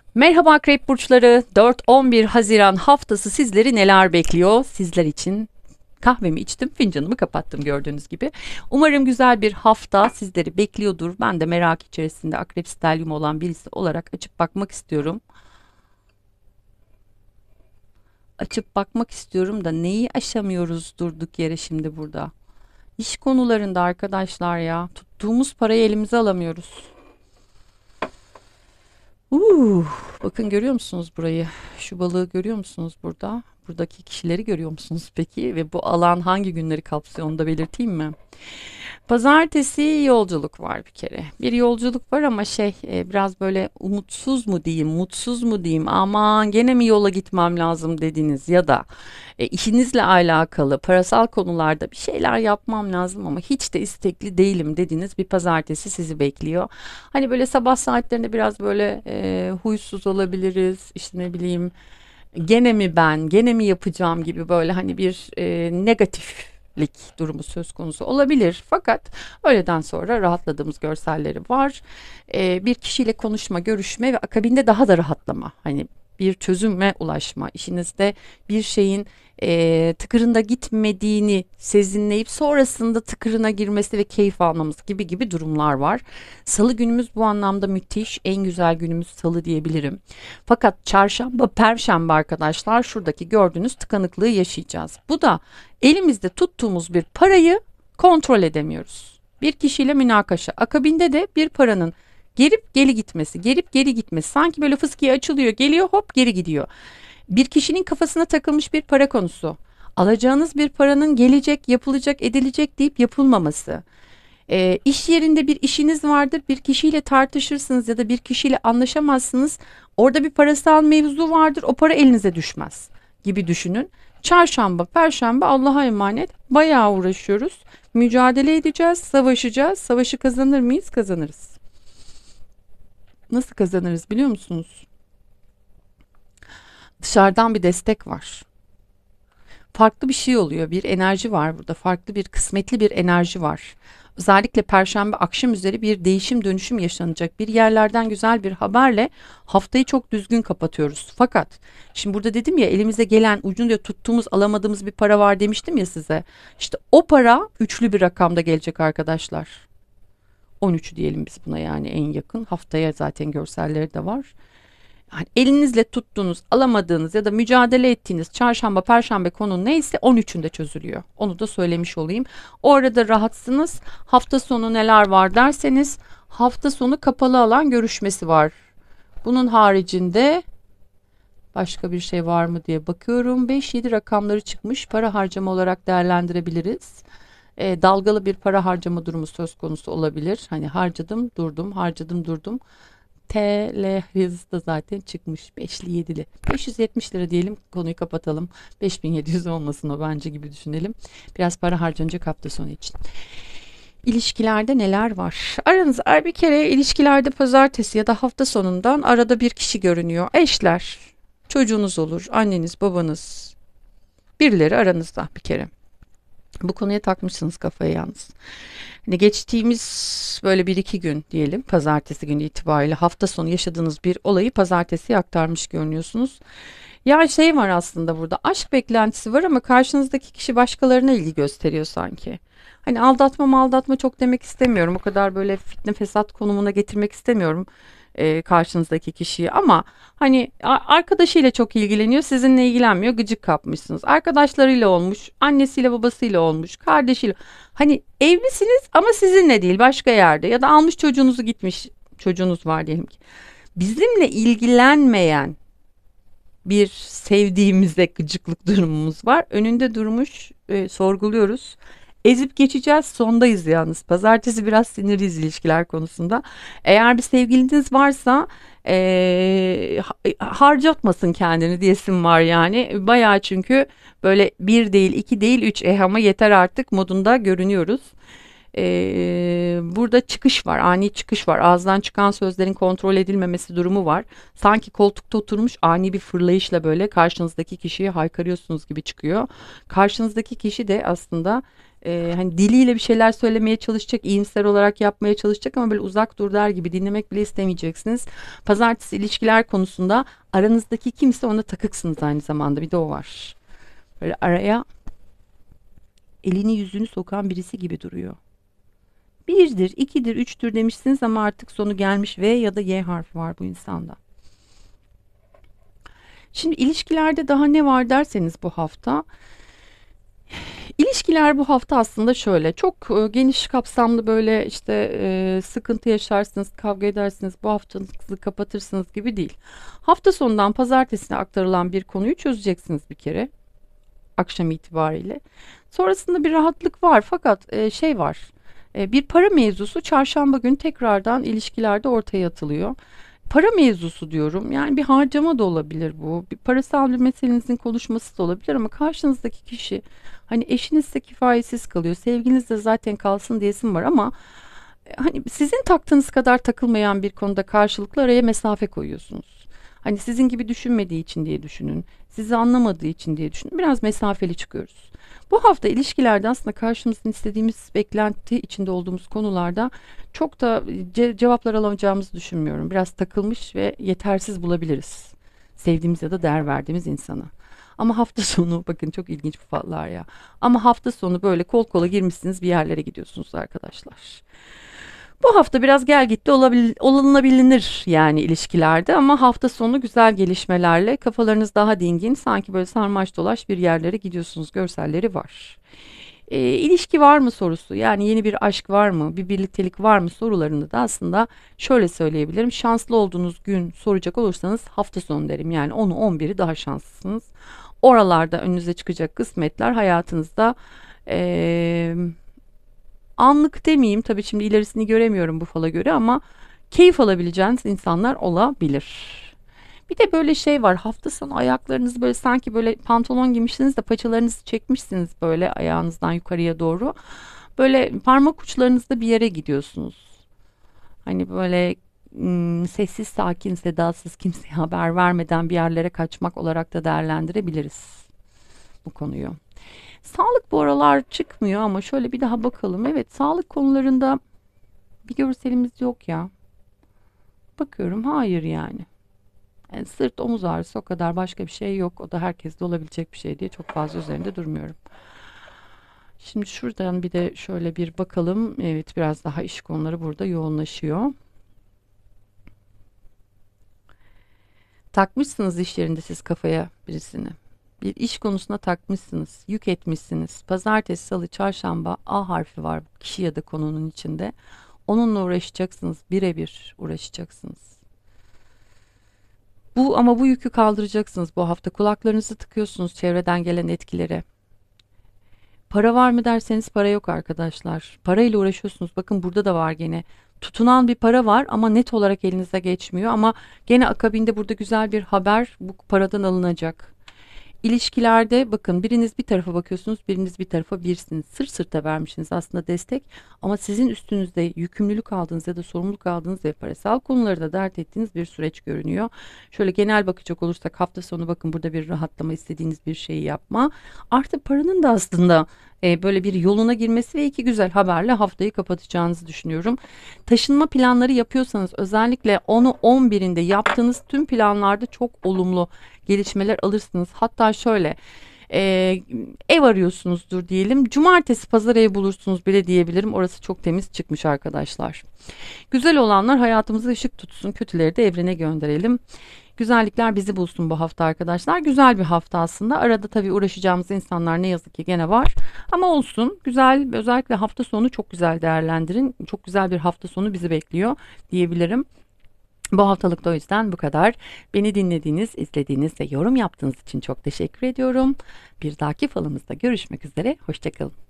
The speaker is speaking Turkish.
Merhaba Akrep Burçları. 4-11 Haziran haftası sizleri neler bekliyor? Sizler için kahvemi içtim, fincanımı kapattım gördüğünüz gibi. Umarım güzel bir hafta sizleri bekliyordur. Ben de merak içerisinde Akrep Stelyum olan birisi olarak açıp bakmak istiyorum. Açıp bakmak istiyorum da neyi aşamıyoruz durduk yere şimdi burada? İş konularında arkadaşlar ya tuttuğumuz parayı elimize alamıyoruz. Uh, bakın görüyor musunuz burayı? Şu balığı görüyor musunuz burada? Buradaki kişileri görüyor musunuz peki? Ve bu alan hangi günleri kapsıyor onu da belirteyim mi? Pazartesi yolculuk var bir kere. Bir yolculuk var ama biraz böyle umutsuz mu diyeyim, mutsuz mu diyeyim, aman gene mi yola gitmem lazım dediniz ya da işinizle alakalı parasal konularda bir şeyler yapmam lazım ama hiç de istekli değilim dediniz bir pazartesi sizi bekliyor. Hani böyle sabah saatlerinde biraz böyle huysuz olabiliriz, işte ne bileyim gene mi ben, gene mi yapacağım gibi böyle hani bir negatiflik durumu söz konusu olabilir. Fakat öğleden sonra rahatladığımız görselleri var. Bir kişiyle konuşma, görüşme ve akabinde daha da rahatlama. Hani bir çözüme ulaşma, işinizde bir şeyin tıkırında gitmediğini sezinleyip sonrasında tıkırına girmesi ve keyif almamız gibi durumlar var. Salı günümüz bu anlamda müthiş, en güzel günümüz salı diyebilirim. Fakat çarşamba, perşembe arkadaşlar şuradaki gördüğünüz tıkanıklığı yaşayacağız. Bu da elimizde tuttuğumuz bir parayı kontrol edemiyoruz. Bir kişiyle münakaşa, akabinde de bir paranın gerip geri gitmesi, gerip geri gitmesi. Sanki böyle fıskiye açılıyor, geliyor hop geri gidiyor. Bir kişinin kafasına takılmış bir para konusu. Alacağınız bir paranın gelecek, yapılacak, edilecek deyip yapılmaması. İş yerinde bir işiniz vardır, bir kişiyle tartışırsınız ya da bir kişiyle anlaşamazsınız. Orada bir parasal mevzu vardır, o para elinize düşmez gibi düşünün. Çarşamba, perşembe Allah'a emanet. Bayağı uğraşıyoruz. Mücadele edeceğiz, savaşacağız. Savaşı kazanır mıyız? Kazanırız. Nasıl kazanırız biliyor musunuz? Dışarıdan bir destek var. Farklı bir şey oluyor. Bir enerji var burada. Farklı bir kısmetli bir enerji var. Özellikle Perşembe akşam üzeri bir değişim dönüşüm yaşanacak. Bir yerlerden güzel bir haberle haftayı çok düzgün kapatıyoruz. Fakat şimdi burada dedim ya elimize gelen ucunda tuttuğumuz alamadığımız bir para var demiştim ya size. İşte o para üçlü bir rakamda gelecek arkadaşlar. 13 diyelim biz buna yani en yakın. Haftaya zaten görselleri de var. Yani elinizle tuttuğunuz, alamadığınız ya da mücadele ettiğiniz çarşamba, perşembe konu neyse 13'ünde çözülüyor. Onu da söylemiş olayım. O arada rahatsınız. Hafta sonu neler var derseniz hafta sonu kapalı alan görüşmesi var. Bunun haricinde başka bir şey var mı diye bakıyorum. 5-7 rakamları çıkmış. Para harcama olarak değerlendirebiliriz. Dalgalı bir para harcama durumu söz konusu olabilir. Hani harcadım, durdum, harcadım, durdum. TL hız da zaten çıkmış 5'li 7'li 570 lira diyelim konuyu kapatalım 5700 olmasın o bence gibi düşünelim biraz para harcanacak hafta sonu için. İlişkilerde neler var? Aranızda bir kere ilişkilerde pazartesi ya da hafta sonundan arada bir kişi görünüyor. Eşler, çocuğunuz olur, anneniz, babanız, birileri aranızda bir kere. Bu konuya takmışsınız kafayı yalnız. Hani geçtiğimiz böyle bir iki gün diyelim pazartesi günü itibariyle hafta sonu yaşadığınız bir olayı pazartesiye aktarmış görünüyorsunuz. Ya şey var aslında burada aşk beklentisi var ama karşınızdaki kişi başkalarına ilgi gösteriyor sanki. Hani aldatma çok demek istemiyorum. O kadar böyle fitne fesat konumuna getirmek istemiyorum karşınızdaki kişiyi ama hani arkadaşıyla çok ilgileniyor, sizinle ilgilenmiyor, gıcık kapmışsınız. Arkadaşlarıyla olmuş, annesiyle babasıyla olmuş, kardeşiyle. Hani evlisiniz ama sizinle değil, başka yerde ya da almış çocuğunuzu gitmiş, çocuğunuz var diyelim ki. Bizimle ilgilenmeyen bir sevdiğimize gıcıklık durumumuz var. Önünde durmuş, sorguluyoruz. Ezip geçeceğiz. Sondayız yalnız. Pazartesi biraz sinirliyiz ilişkiler konusunda. Eğer bir sevgiliniz varsa harcatmasın kendini diyesim var yani. Bayağı çünkü böyle bir değil, iki değil, üç ama yeter artık modunda görünüyoruz. Burada çıkış var, ani çıkış var. Ağızdan çıkan sözlerin kontrol edilmemesi durumu var. Sanki koltukta oturmuş ani bir fırlayışla böyle karşınızdaki kişiye haykırıyorsunuz gibi çıkıyor. Karşınızdaki kişi de aslında Hani diliyle bir şeyler söylemeye çalışacak, iyimser olarak yapmaya çalışacak ama böyle uzak dur der gibi dinlemek bile istemeyeceksiniz. Pazartesi ilişkiler konusunda aranızdaki kimse ona takıksınız aynı zamanda, bir de o var. Böyle araya elini yüzünü sokan birisi gibi duruyor. Birdir, ikidir, üçtür demişsiniz ama artık sonu gelmiş V ya da Y harfi var bu insanda. Şimdi ilişkilerde daha ne var derseniz bu hafta. İlişkiler bu hafta aslında şöyle çok geniş kapsamlı, böyle işte sıkıntı yaşarsınız, kavga edersiniz, bu haftanızı kapatırsınız gibi değil. Hafta sonundan pazartesine aktarılan bir konuyu çözeceksiniz bir kere akşam itibariyle. Sonrasında bir rahatlık var fakat şey var. Bir para mevzusu çarşamba günü tekrardan ilişkilerde ortaya atılıyor. Para mevzusu diyorum. Yani bir harcama da olabilir bu. Bir parasal bir meselenizin konuşması da olabilir ama karşınızdaki kişi, hani eşinizse kifayetsiz kalıyor. Sevginiz de zaten kalsın diyesim var ama hani sizin taktığınız kadar takılmayan bir konuda karşılıklı araya mesafe koyuyorsunuz. Hani sizin gibi düşünmediği için diye düşünün. Sizi anlamadığı için diye düşünün. Biraz mesafeli çıkıyoruz. Bu hafta ilişkilerde aslında karşımızdan istediğimiz, beklenti içinde olduğumuz konularda çok da cevaplar alamayacağımızı düşünmüyorum. Biraz takılmış ve yetersiz bulabiliriz. Sevdiğimiz ya da değer verdiğimiz insanı. Ama hafta sonu bakın çok ilginç bu fallar ya. Ama hafta sonu böyle kol kola girmişsiniz, bir yerlere gidiyorsunuz arkadaşlar. Bu hafta biraz gel gitti olunabilir yani ilişkilerde ama hafta sonu güzel gelişmelerle kafalarınız daha dingin, sanki böyle sarmaş dolaş bir yerlere gidiyorsunuz görselleri var. İlişki var mı sorusu, yani yeni bir aşk var mı, bir birliktelik var mı sorularını da aslında şöyle söyleyebilirim. Şanslı olduğunuz gün soracak olursanız hafta sonu derim, yani 10'u 11'i daha şanslısınız. Oralarda önünüze çıkacak kısmetler hayatınızda anlık demeyeyim tabii, şimdi ilerisini göremiyorum bu fala göre ama keyif alabileceğiniz insanlar olabilir. Bir de böyle şey var, hafta sonu ayaklarınızı böyle sanki böyle pantolon giymişsiniz de paçalarınızı çekmişsiniz böyle ayağınızdan yukarıya doğru. Böyle parmak uçlarınızda bir yere gidiyorsunuz. Hani böyle sessiz sakin sedasız, kimseye haber vermeden bir yerlere kaçmak olarak da değerlendirebiliriz bu konuyu. Sağlık bu aralar çıkmıyor ama şöyle bir daha bakalım. Evet, sağlık konularında bir görselimiz yok ya. Bakıyorum, hayır yani. Yani sırt omuz ağrısı, o kadar, başka bir şey yok. O da herkeste olabilecek bir şey diye çok fazla üzerinde durmuyorum. Şimdi şuradan bir de şöyle bir bakalım. Evet, biraz daha iş konuları burada yoğunlaşıyor. Takmışsınız iş yerinde siz kafaya birisini. Bir iş konusuna takmışsınız, yük etmişsiniz. Pazartesi, salı, çarşamba A harfi var kişi ya da konunun içinde. Onunla uğraşacaksınız, birebir uğraşacaksınız. Ama bu yükü kaldıracaksınız bu hafta. Kulaklarınızı tıkıyorsunuz çevreden gelen etkilere. Para var mı derseniz para yok arkadaşlar. Parayla uğraşıyorsunuz. Bakın burada da var gene. Tutunan bir para var ama net olarak elinize geçmiyor. Ama gene akabinde burada güzel bir haber, bu paradan alınacak. İlişkilerde bakın, biriniz bir tarafa bakıyorsunuz, biriniz bir tarafa birsiniz. Sırt sırta vermişsiniz aslında destek ama sizin üstünüzde yükümlülük aldığınız ya da sorumluluk aldığınız ve parasal konuları da dert ettiğiniz bir süreç görünüyor. Şöyle genel bakacak olursak hafta sonu bakın burada bir rahatlama, istediğiniz bir şeyi yapma. Artık paranın da aslında böyle bir yoluna girmesi ve iki güzel haberle haftayı kapatacağınızı düşünüyorum. Taşınma planları yapıyorsanız özellikle 10'u 11'inde yaptığınız tüm planlarda çok olumlu gelişmeler alırsınız. Hatta şöyle ev arıyorsunuzdur diyelim. Cumartesi pazar ev bulursunuz bile diyebilirim. Orası çok temiz çıkmış arkadaşlar. Güzel olanlar hayatımıza ışık tutsun. Kötüleri de evrene gönderelim. Güzellikler bizi bulsun bu hafta arkadaşlar. Güzel bir hafta aslında. Arada tabii uğraşacağımız insanlar ne yazık ki gene var. Ama olsun. Güzel, özellikle hafta sonu çok güzel değerlendirin. Çok güzel bir hafta sonu bizi bekliyor diyebilirim. Bu haftalık da o yüzden bu kadar. Beni dinlediğiniz, izlediğiniz ve yorum yaptığınız için çok teşekkür ediyorum. Bir dahaki falımızda görüşmek üzere. Hoşça kalın.